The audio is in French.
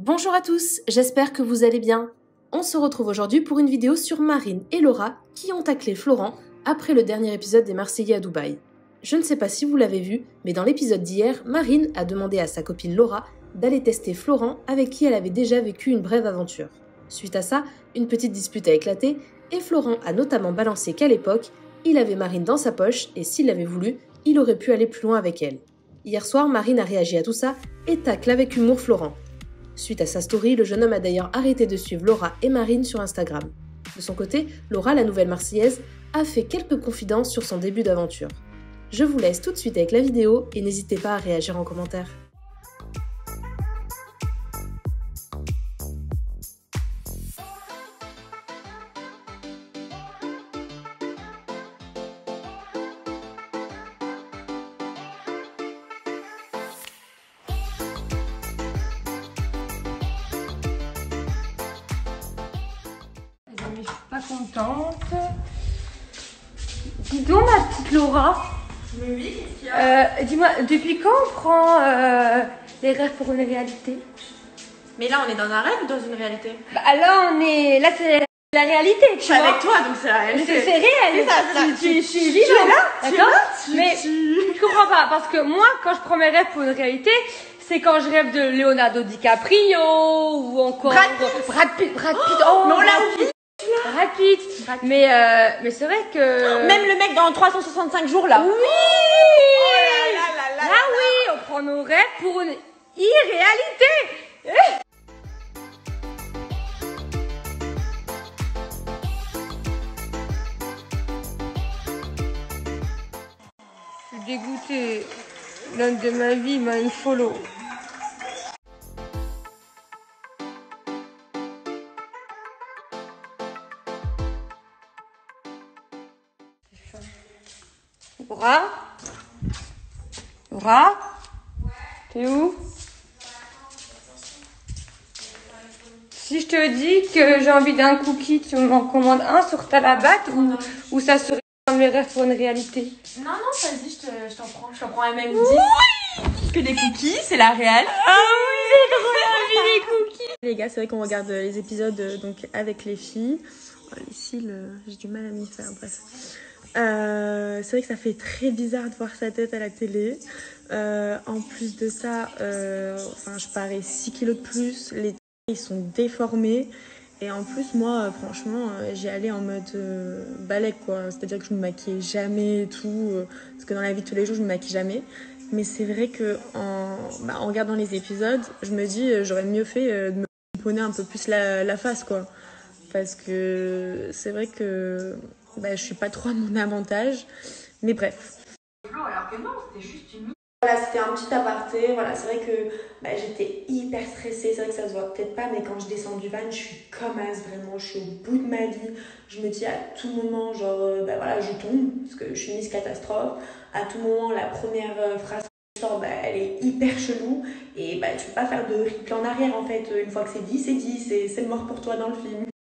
Bonjour à tous, j'espère que vous allez bien. On se retrouve aujourd'hui pour une vidéo sur Marine et Laura qui ont taclé Florent après le dernier épisode des Marseillais à Dubaï. Je ne sais pas si vous l'avez vu, mais dans l'épisode d'hier, Marine a demandé à sa copine Laura d'aller tester Florent avec qui elle avait déjà vécu une brève aventure. Suite à ça, une petite dispute a éclaté et Florent a notamment balancé qu'à l'époque, il avait Marine dans sa poche et s'il l'avait voulu, il aurait pu aller plus loin avec elle. Hier soir, Marine a réagi à tout ça et tacle avec humour Florent. Suite à sa story, le jeune homme a d'ailleurs arrêté de suivre Laura et Marine sur Instagram. De son côté, Laura, la nouvelle Marseillaise, a fait quelques confidences sur son début d'aventure. Je vous laisse tout de suite avec la vidéo et n'hésitez pas à réagir en commentaire. Mais je suis pas contente. Dis donc ma petite Laura. Mais oui, qu'est-ce qu'il y a? Dis-moi, depuis quand on prend les rêves pour une réalité? Mais là, on est dans un rêve ou dans une réalité? Bah là on est. Là c'est la réalité, tu Je suis vois. avec toi, donc c'est la réalité. C'est réel. C'est ça, c'est ça. Je suis vivante. Tu es D'accord? là, Mais je comprends pas, parce que moi, quand je prends mes rêves pour une réalité, c'est quand je rêve de Leonardo DiCaprio ou encore Brad Pitt. Brad Pitt. Oh, Mais on l'a oublié. Brad Pitt. Mais c'est vrai que. Même le mec dans 365 jours là. Oui. Oh là là là là. Ah oui, on prend nos rêves pour une irréalité. Je suis dégoûtée. L'homme de ma vie m'a unfollow. Laura? Laura? T'es où? Si je te dis que j'ai envie d'un cookie, tu m'en commandes un sur Talabat ou ça serait dans mes rêves pour une réalité? Non, vas-y, je t'en prends. Je t'en prends un même 10. Oui. Que des cookies, c'est la réelle. Ah oui, j'ai trop envie des cookies. Les gars, c'est vrai qu'on regarde les épisodes donc avec les filles. Les cils, j'ai du mal à m'y faire, bref. C'est vrai que ça fait très bizarre de voir sa tête à la télé. En plus de ça, je parais 6 kilos de plus. Les traits, ils sont déformés. Et en plus, moi, franchement, j'y allais en mode balèque, quoi. C'est-à-dire que je me maquillais jamais et tout. Parce que dans la vie de tous les jours, je me maquille jamais. Mais c'est vrai que en regardant les épisodes, je me dis, j'aurais mieux fait de me pomponner un peu plus la face, quoi. Parce que c'est vrai que je suis pas trop à mon avantage. Mais bref. Alors que non, c'était juste une. Voilà, c'était un petit aparté. Voilà, c'est vrai que j'étais hyper stressée. C'est vrai que ça se voit peut-être pas, mais quand je descends du van, je suis comme as, vraiment. Je suis au bout de ma vie. Je me dis à tout moment, genre, je tombe, parce que je suis Miss Catastrophe. À tout moment, la première phrase qui sort, elle est hyper chelou. Et tu peux pas faire de replay en arrière, en fait. Une fois que c'est dit, c'est mort pour toi dans le film.